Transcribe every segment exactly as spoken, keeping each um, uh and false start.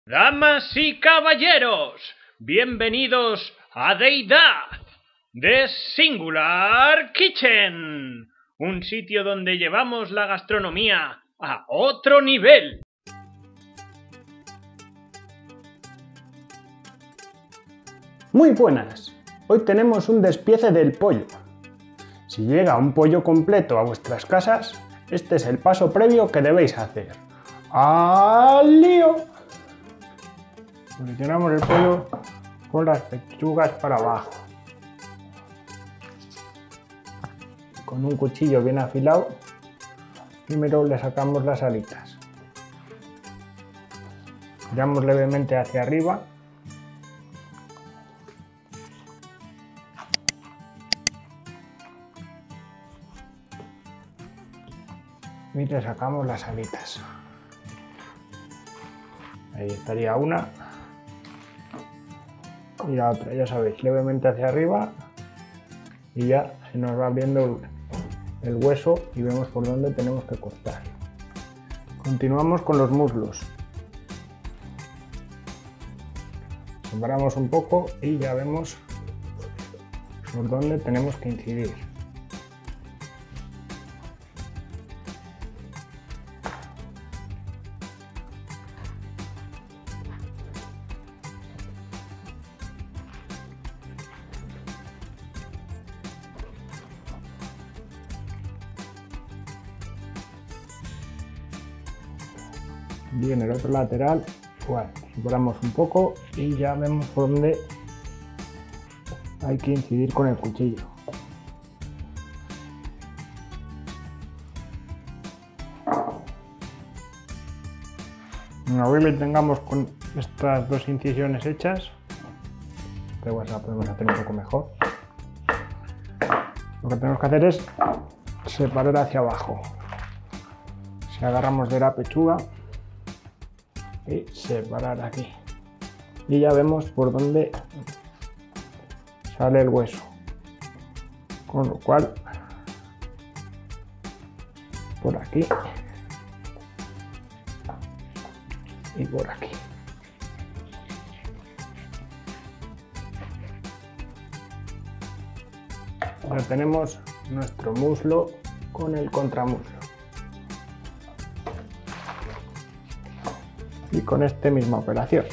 Damas y caballeros, bienvenidos a Deidad de Singular Kitchen, un sitio donde llevamos la gastronomía a otro nivel. Muy buenas, hoy tenemos un despiece del pollo. Si llega un pollo completo a vuestras casas, este es el paso previo que debéis hacer. ¡Al lío! Posicionamos el pollo con las pechugas para abajo. Con un cuchillo bien afilado, primero le sacamos las alitas. Giramos levemente hacia arriba. Y le sacamos las alitas. Ahí estaría una. Y la otra, ya sabéis, levemente hacia arriba. Y ya se nos va abriendo el, el hueso y vemos por dónde tenemos que cortar. Continuamos con los muslos. Separamos un poco y ya vemos por dónde tenemos que incidir. Bien, el otro lateral, igual, separamos un poco y ya vemos por dónde hay que incidir con el cuchillo. Una vez le tengamos con estas dos incisiones hechas, que igual la podemos hacer un poco mejor, lo que tenemos que hacer es separar hacia abajo. Si agarramos de la pechuga y separar aquí, y ya vemos por dónde sale el hueso, con lo cual por aquí y por aquí. Ya tenemos nuestro muslo con el contramuslo. Y con esta misma operación.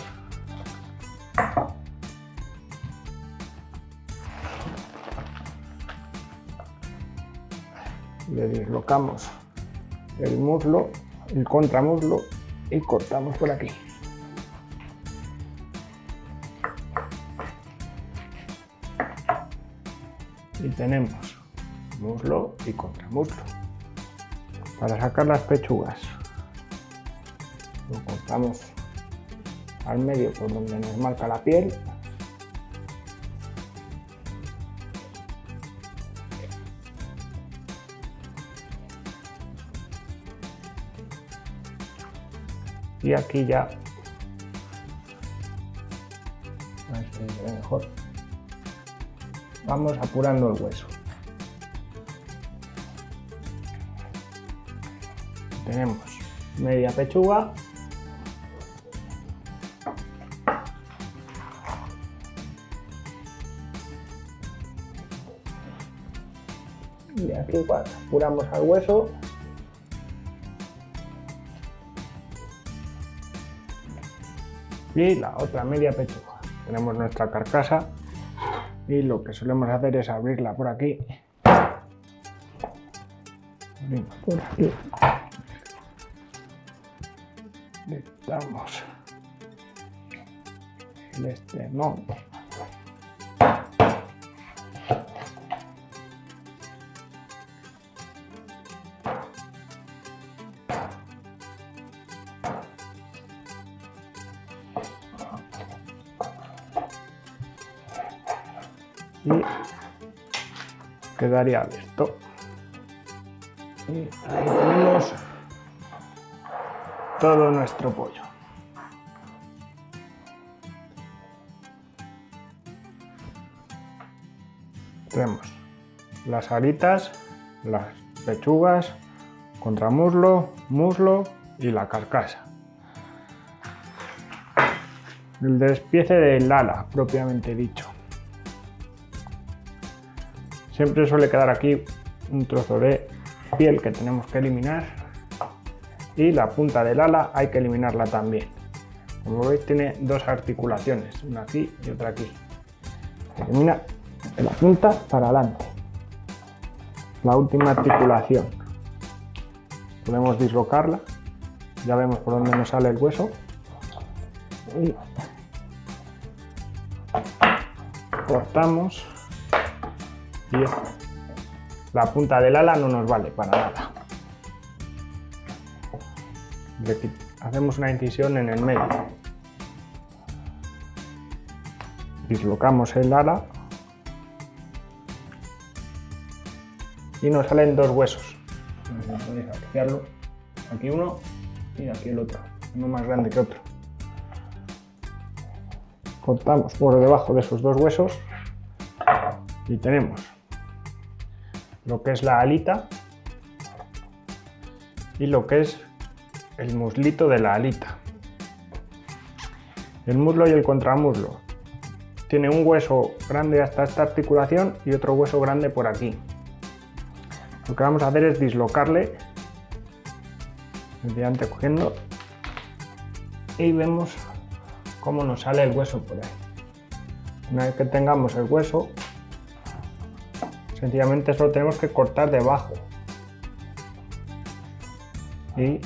Le dislocamos el muslo, el contramuslo y cortamos por aquí. Y tenemos muslo y contramuslo. Para sacar las pechugas, lo cortamos al medio por donde nos marca la piel. Y aquí ya, a ver si se ve mejor, vamos apurando el hueso. Tenemos media pechuga. Y aquí cuando apuramos al hueso, y la otra media pechuga. Tenemos nuestra carcasa y lo que solemos hacer es abrirla por aquí. Abrimos por aquí. Le damos el esternón. Y quedaría abierto. Y ahí tenemos todo nuestro pollo. Tenemos las alitas, las pechugas, contramuslo, muslo y la carcasa. el despiece del ala, propiamente dicho. Siempre suele quedar aquí un trozo de piel que tenemos que eliminar, y la punta del ala hay que eliminarla también. Como veis, tiene dos articulaciones, una aquí y otra aquí. Se elimina la punta para adelante, la última articulación. Podemos dislocarla, ya vemos por dónde nos sale el hueso, y cortamos, y la punta del ala no nos vale para nada. Hacemos una incisión en el medio, dislocamos el ala y nos salen dos huesos. Podéis apreciarlo, aquí uno y aquí el otro, uno más grande que otro. Cortamos por debajo de esos dos huesos y tenemos lo que es la alita y lo que es el muslito de la alita. El muslo y el contramuslo tiene un hueso grande hasta esta articulación y otro hueso grande por aquí. Lo que vamos a hacer es dislocarle mediante cogiendo, y vemos cómo nos sale el hueso por ahí. Una vez que tengamos el hueso, sencillamente solo tenemos que cortar debajo y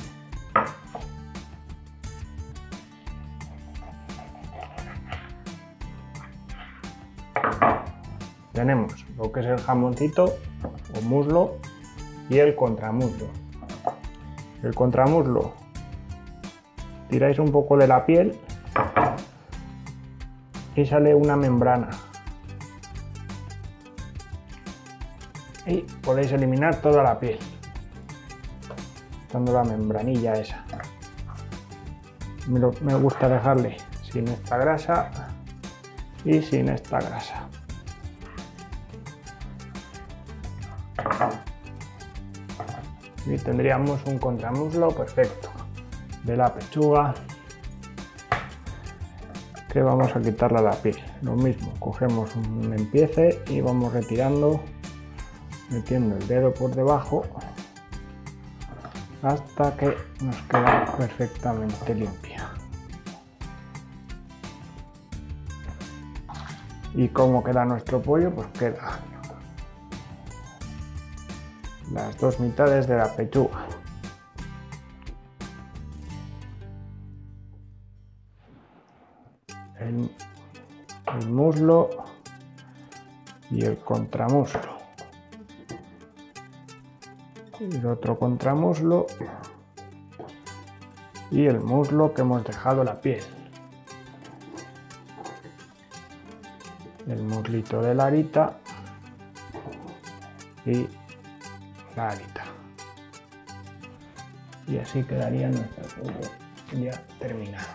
tenemos lo que es el jamoncito o muslo y el contramuslo. El contramuslo, tiráis un poco de la piel y sale una membrana, y podéis eliminar toda la piel quitando la membranilla esa. Me, lo, me gusta dejarle sin esta grasa y sin esta grasa. Y tendríamos un contramuslo perfecto de la pechuga, que vamos a quitarle la piel. Lo mismo, cogemos un empiece y vamos retirando, metiendo el dedo por debajo hasta que nos queda perfectamente limpia. ¿Y cómo queda nuestro pollo? Pues queda las dos mitades de la pechuga. El, el muslo y el contramuslo. Y el otro contramuslo y el muslo que hemos dejado la piel. El muslito de la arita y la alita, y así quedaría nuestro pollo ya terminado.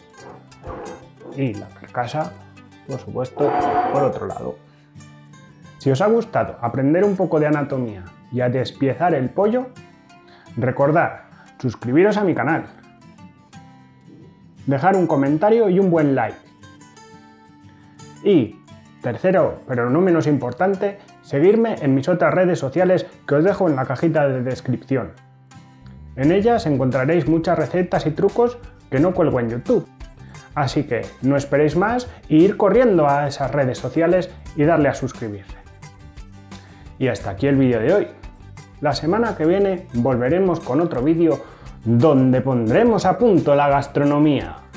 Y la carcasa, por supuesto, por otro lado. Si os ha gustado aprender un poco de anatomía y a despiezar el pollo, recordad suscribiros a mi canal, dejar un comentario y un buen like. Y tercero, pero no menos importante, seguirme en mis otras redes sociales que os dejo en la cajita de descripción. En ellas encontraréis muchas recetas y trucos que no cuelgo en YouTube. Así que no esperéis más y ir corriendo a esas redes sociales y darle a suscribirse. Y hasta aquí el vídeo de hoy. La semana que viene volveremos con otro vídeo donde pondremos a punto la gastronomía.